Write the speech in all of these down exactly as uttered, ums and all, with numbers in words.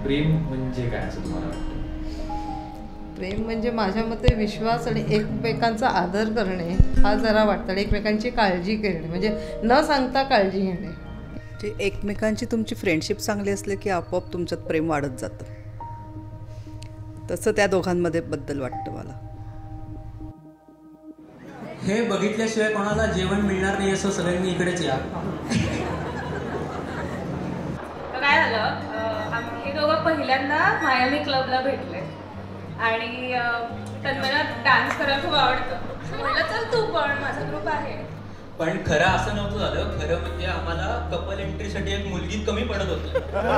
प्रेम म्हणजे काय असं तुम्हाला वाटतं? प्रेम म्हणजे माझ्या मते विश्वास आणि एकमेकांचा आदर करणे हा जरा वाटतं. एकमेकांची काळजी करणे म्हणजे न सांगता काळजी घेणे. ते एकमेकांची तुमची फ्रेंडशिप चांगली असली की आपोआप तुमच्यात प्रेम वाढत जातं. तसं त्या दोघांमध्ये बद्दल वाटतं मला. हे बघितल्याशिवाय कोणाला जेवण मिळणार नाही असं सगळ्यांनी इकडेच या. काय झालं, हे दोघं पहिल्यांदा मायामी क्लबला भेटले आणि तन्मयला डान्स करायला खूप आवडतं. म्हटलं चल तू पण, माझा ग्रुप आहे. पण खरं असं नव्हतं झालं. खरं म्हणजे आम्हाला कपल एंट्रीसाठी एक मुलगी कमी पडत होती.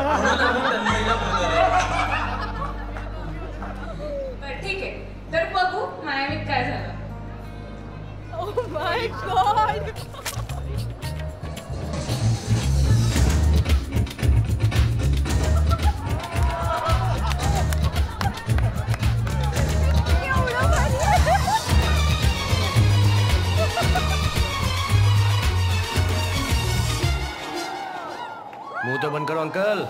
ठीक आहे, तर बघू मायामीत काय झालं. Oh my God! मुंह तो बंद करो अंकल.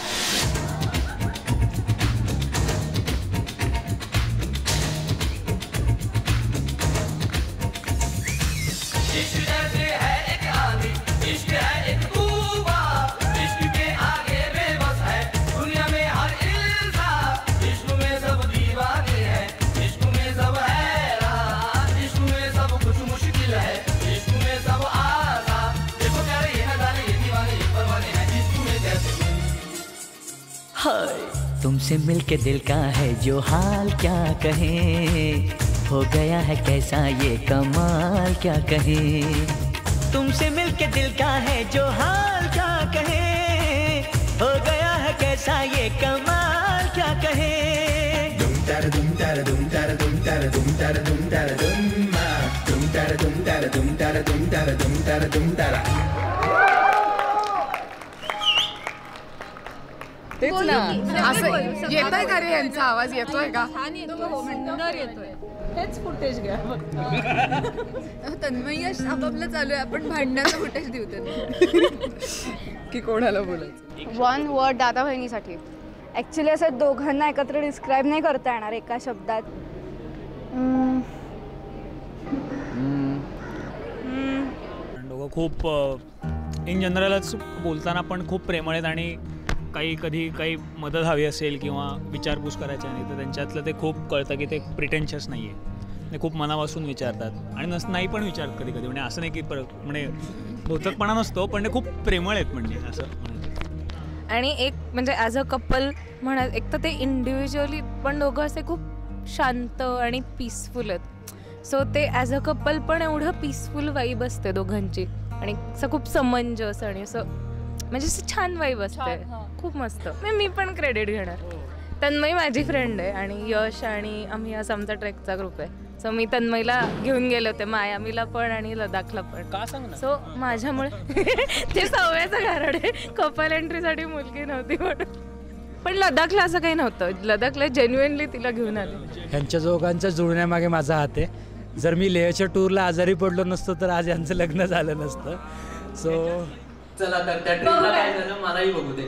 तुमसे मिलके दिल का है जो हाल क्या कहें, हो गया है कैसा ये कमाल क्या कहें. तुमसे मिलके दिल का है जो हाल क्या कहें, हो गया है कैसा ये कमाल क्या कहें. दुम तार दुम तार दुम तार दुम तार दुम तार दुम तार दुम मा दुम तार दुम तार दुम तार दुम तार दुम तार दुम तार. तेच ना, असं येतोय का रे यांचा आवाज? येतोय का? सुंदर येतोय. हेच फुटेज घ्या. तन्मय आपापलं चालू आहे, आपण भांडणाचं फुटेज देऊ त्यांना की कोणाला बोलायचं. वन वर्ड दादा बहिणीसाठी ॲक्च्युली असं दोघांना एकत्र डिस्क्राईब नाही करता येणार एका शब्दात. दोघं खूप इन जनरलच बोलताना पण खूप प्रेमळ आहेत आणि काही कधी काही मदत हवी असेल किंवा विचारपूस करायची नाही तर त्यांच्यातलं ते खूप कळतं की ते प्रिटेन्शियस नाही आहे. ते खूप मनापासून विचारतात आणि नस नाही पण विचारत कधी कधी. म्हणजे असं नाही की पर म्हणजे भौतकपणा नसतो, पण ते खूप प्रेमळ आहेत म्हणजे असं. आणि एक म्हणजे ॲज अ कपल म्हणा, एक तर ते इंडिव्हिज्युअली पण दोघं असे खूप शांत आणि पीसफुल आहेत. सो ते ॲज अ कपल पण एवढं पीसफुल वाईब असते दोघांची आणि असं खूप समंजस आणि असं म्हणजे असं छान वाईब असते. खूप मस्त. मी पण क्रेडिट घेणार. तन्मय माझी फ्रेंड आहे आणि यश आणि आम्ही असं आमचा ट्रेकचा ग्रुप आहे. सो मी तन्मयला घेऊन गेले होते मायामीला पण आणि लडाखला पण. का सांग ना. सो माझ्यामुळे ते सवयचं कारण आहे. कपल एंट्रीसाठी मुलगी नव्हती म्हणून. पण लडाखला असं काही नव्हतं. लडाखला जेन्युइनली तिला घेऊन आले. ह्यांच्या दोघांच्या जुळण्यामागे माझा हात आहे. जर मी लेहच्या टूरला आजारी पडलो नसतो तर आज यांचं लग्न झालं नसतं. सो चला तर त्या ट्रिपला काय झालं मलाही बघू दे.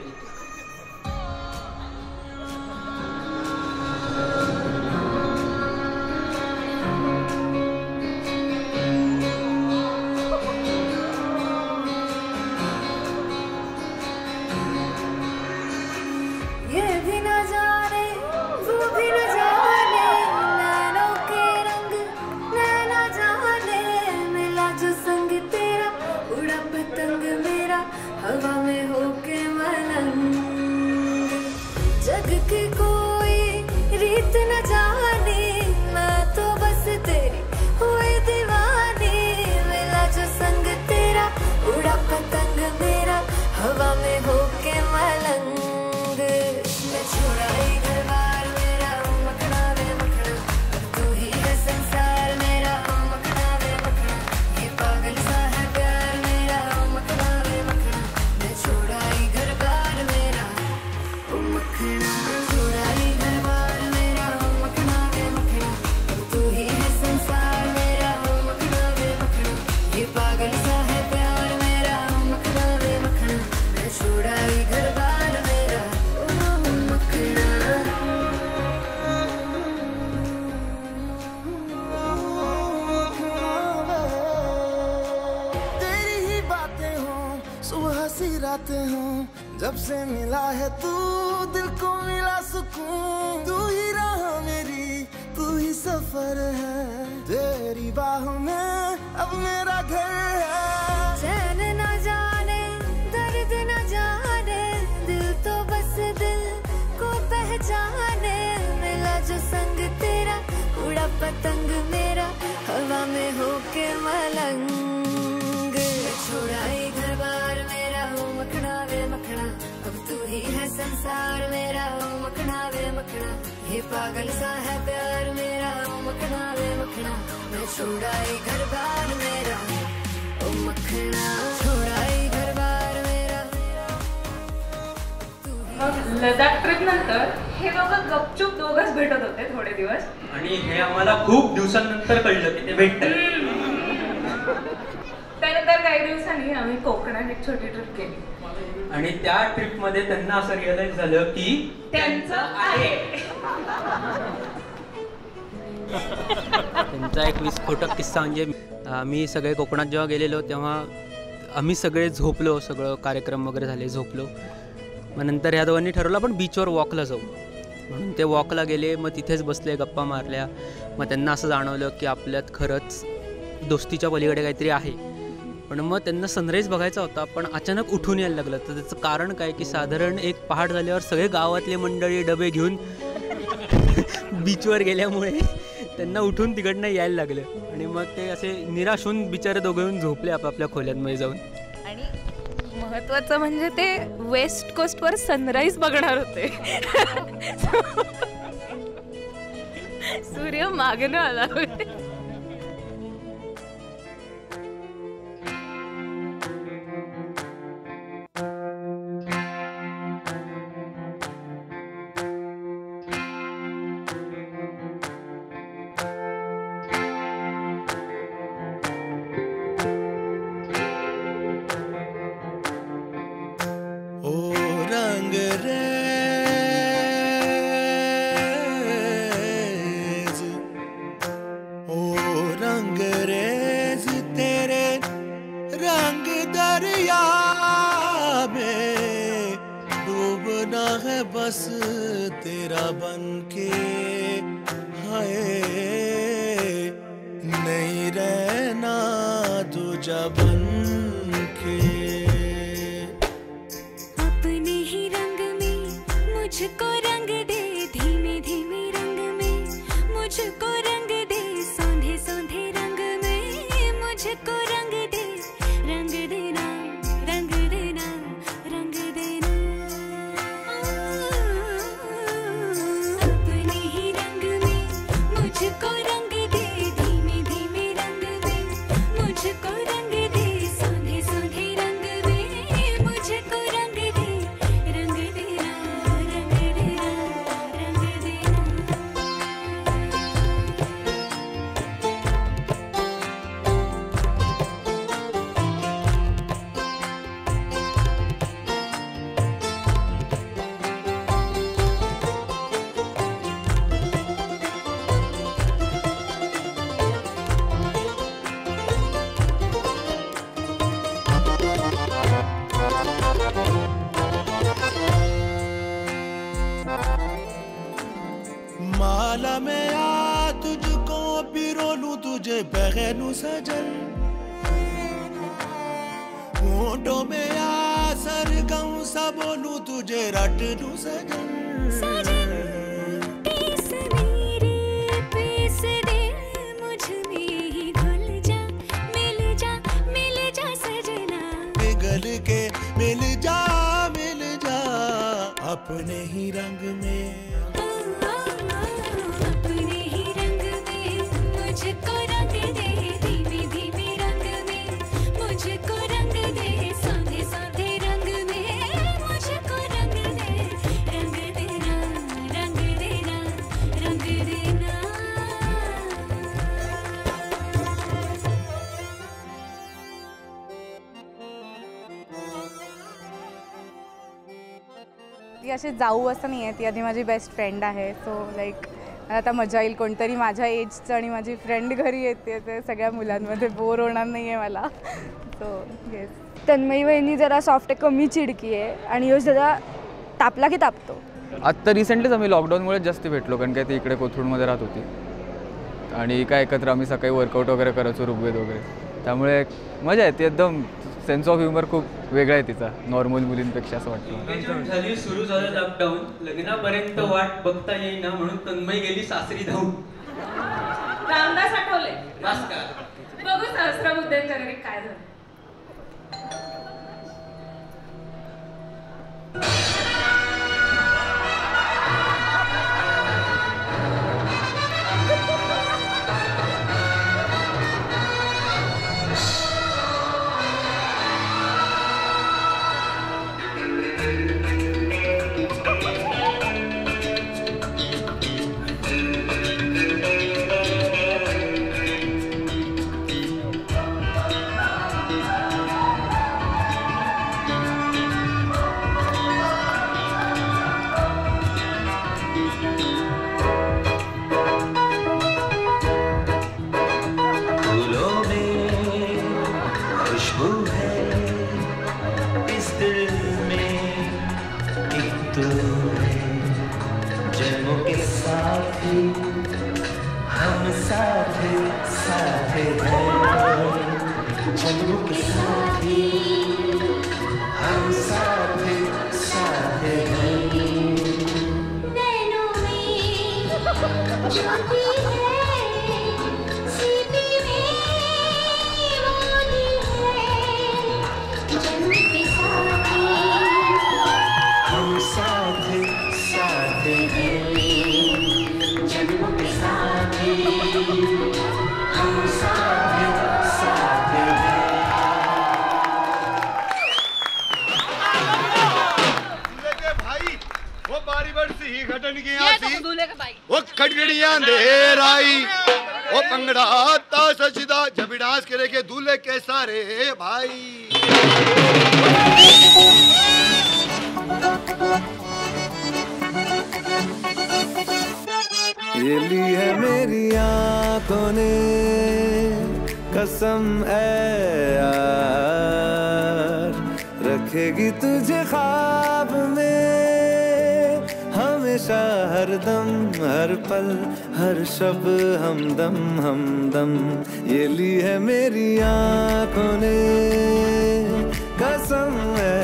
जाते हूँ, जब से मिला है तू दिल को मिला सुकून। तू ही राह मेरी, तू ही सफर है, तेरी बाहों में अब मेरा घर है। चैन न जाने दर्द न जाने, दिल तो बस दिल को पहचाने। मिला जो संग तेरा, उड़ा पतंग मेरा, हवा में होके मलंग। छोड़ाई घर बार मेरा, ओ मखना वे मखना, अब तू ही है संसार मेरा, ओ मखना वे मखना। ये पागल सा है प्यार मेरा, ओ मखना वे मखना। मैं छोड़ाई घर बार मेरा, ओ मखना, छोड़ाई घर बार मेरा। मग लडाख ट्रिप नंतर हे दोघं गपचूप दोघंच भेटत होते थोडे दिवस, आणि हे आम्हाला खूप दिवसांनंतर कळलं की ते भेटतात. त्यानंतर काही दिवसांनी आम्ही कोकणात एक छोटी ट्रिप केली आणि त्या ट्रिप मध्ये त्यांना असं रिअलाइज झालं की त्यांचं आहे. त्यांचा एक विस्फोटक किस्सा म्हणजे आम्ही सगळे कोकणात जेव्हा गेलेलो तेव्हा आम्ही सगळे झोपलो, सगळं कार्यक्रम वगैरे झाले, झोपलो. मग नंतर ह्या दोघांनी ठरवलं आपण बीचवर वॉकला जाऊ म्हणून ते वॉकला गेले. मग तिथेच बसले, गप्पा मारल्या. मग त्यांना असं जाणवलं की आपल्यात खरंच दोस्तीच्या पलीकडे काहीतरी आहे. पण मग त्यांना सनराईज बघायचा होता, पण अचानक उठून यायला लागलं. तर त्याचं कारण काय की साधारण एक पहाट झाल्यावर सगळे गावातले मंडळी डबे घेऊन बीचवर गेल्यामुळे त्यांना उठून तिकडनं यायला लागलं. आणि मग ते असे निराश होऊन बिचारे दोघं येऊन झोपले आपापल्या खोल्यांमध्ये जाऊन. आणि महत्वाचं म्हणजे ते वेस्ट कोस्टवर सनराईज बघणार होते. सूर्य मागणं आला होते. बस तेरा बन के, हाय नहीं रहना दूजा बन के। अपने ही रंग में मुझको रंग दे, धीमे धीमे रंग में मुझको रंग दे, सौंधे सौंधे रंग में मुझको रंग दे, रंग देना रंग देना रंग देना। अपने ही रंग में मुझको रंग दे, धीमे धीमे रंग में मुझको रंग दे, सौंधे सौंधे रंग में मुझको रंग दे, रंग देना रंग देना रंग देना। माला में आ तुझको पिरो लूं, तुझे बगैनू सजन। होठों में आ सरगम सा बोलूं, तुझे रट लूं सजन। पीस मेरे पीस दे, मुझ में ही घुल जा, मिल जा मिल जा सजना। पिघल के मिल जा मिल जा, अपने ही रंग में। अपने ही रंग में मुझको रंग दे, धीमे धीमे रंग में मुझको रंग दे, सौंधे सौंधे रंग में मुझको रंग दे, रंग देना रंग देना रंग देना। ती अशी जाऊ असं नाही आहे, ती आधी माझी बेस्ट फ्रेंड आहे. सो लाईक आता मजा येईल. कोणतरी माझ्या एजचं आणि माझी फ्रेंड घरी येते, ते सगळ्या मुलांमध्ये बोर होणार नाही आहे मला. So yes. तन्मयी वहिनी जरा सॉफ्ट आहे, कमी चिडकी आहे आणि यश जरा तापला की तापतो. आत्ता रिसेंटलीच आम्ही लॉकडाऊनमुळे जास्त भेटलो, कारण काय ती इकडे कोथरूडमध्ये राहत होती आणि काय एकत्र आम्ही सकाळी वर्कआउट वगैरे करायचो ऋग्वेद वगैरे, त्यामुळे मजा येते. एकदम सेन्स ऑफ ह्युमर खूप वेगळा आहे तिचा नॉर्मल मुलींपेक्षा असं वाटतं. झाली सुरू झालं लॉकडाऊन, लग्नापर्यंत वाट बघता येईना म्हणून तन्मयी गेली सासरी धावून. रामदास आठवले बघू सहस्रबुद्धेंच्या घरी काय झालं. वो खड़गड़ियां देर आई, वो पंगड़ा ता सजदा जब डांस करे के दूल्हे के सारे भाई. ये ली है मेरी आंखों ने कसम है यार, रखेगी तुझे ख्वाब में हमेशा, हर दम हर पल हर शब हमदम हमदम. ये ली है मेरी आंखों ने कसम है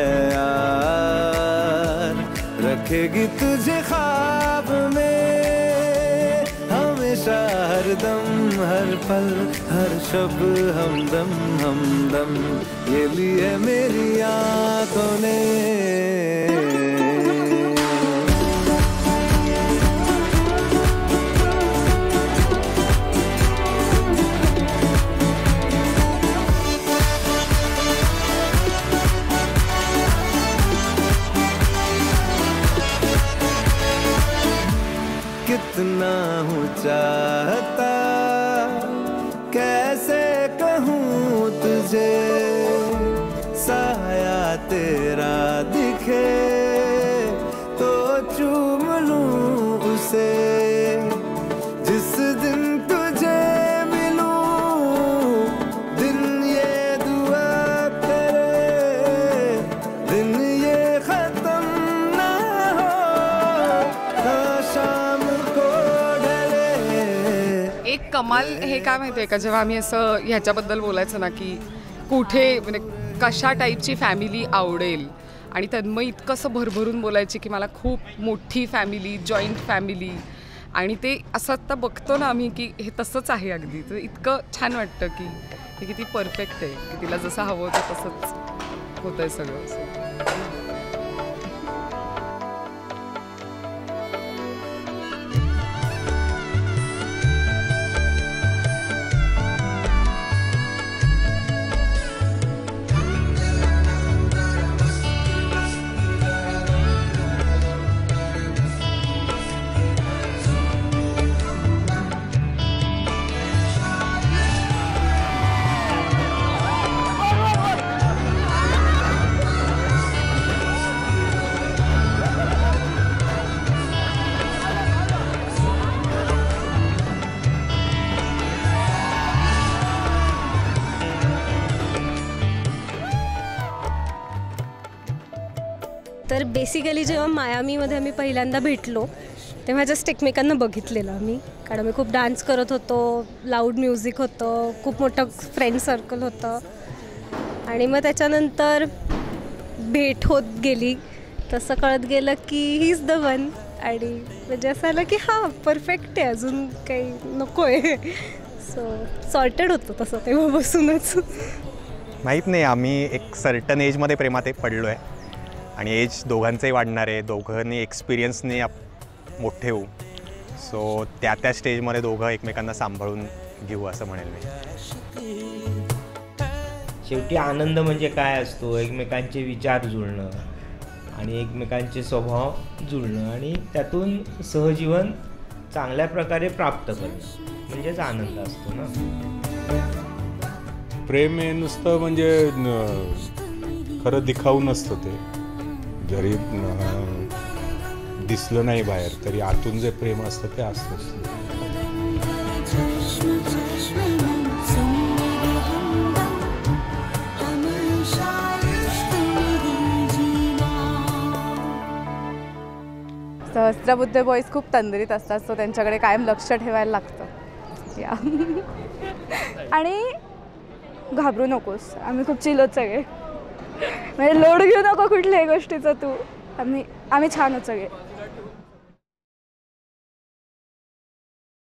यार, रखेगी तुझे ख्वाब में हमेशा, हर दम हर पल हर शब हमदम हमदम. ये ली है मेरी आंखों ने. कितना हूँ चाहता कैसे कहूँ तुझे, साया तेरा दिखे तो चूम लूँ उसे. जिस दिन तुझे मिलूँ दिन ये दुआ करे, दिन ये खत्म ना हो ना शाम को ढले. एक कमाल हे काय माहिती आहे का, जेव्हा आम्ही असं ह्याच्याबद्दल बोलायचं ना की कुठे म्हणजे कशा टाईपची फॅमिली आवडेल, आणि तन्मयी इतकं असं भरभरून बोलायची की मला खूप मोठी फॅमिली, जॉईंट फॅमिली, आणि ते असं आत्ता बघतो ना आम्ही की हे तसंच आहे अगदी. तर इतकं छान वाटतं की हे किती परफेक्ट आहे, की तिला जसं हवं होतं तसंच होतं आहे सगळं. तर बेसिकली जेव्हा मायामीमध्ये आम्ही पहिल्यांदा भेटलो तेव्हा जस्ट एकमेकांना बघितलेलं आम्ही, कारण आम्ही खूप डान्स करत होतो, लाऊड म्युझिक होतं, खूप मोठं फ्रेंड सर्कल होतं. आणि मग त्याच्यानंतर भेट होत गेली, तसं कळत गेलं की ही इज द वन. आणि म्हणजे असं आलं की हां परफेक्ट आहे, अजून काही नको आहे. सो सॉर्टेड होतं तसं तेव्हापासूनच. माहीत नाही, आम्ही एक सर्टन एजमध्ये प्रेमात पडलो आहे आणि एज दोघांचंही वाढणार आहे, दोघांनी एक्सपिरियन्सने मोठे होऊ. सो त्या त्या स्टेजमध्ये दोघं एकमेकांना सांभाळून घेऊ असं म्हणेल मी. शेवटी आनंद म्हणजे काय असतो, एकमेकांचे विचार जुळणं आणि एकमेकांचे स्वभाव जुळणं आणि त्यातून सहजीवन चांगल्या प्रकारे प्राप्त करणं म्हणजेच आनंद असतो ना. प्रेम हे नुसतं म्हणजे खरं दिखाऊ नसतं, ते जरी दिसलं नाही बाहेर तरी आतून जे प्रेम असतं ते असतंच. सहस्त्रबुद्धे बॉईज खूप तंद्रीत असतात, सो त्यांच्याकडे कायम लक्ष ठेवायला लागतं. या आणि घाबरू नकोस, आम्ही खूप चिलच सगळे, म्हणजे लोड घेऊ नको कुठल्याही गोष्टीचं तू. आम्ही आम्ही छान होत सगळे.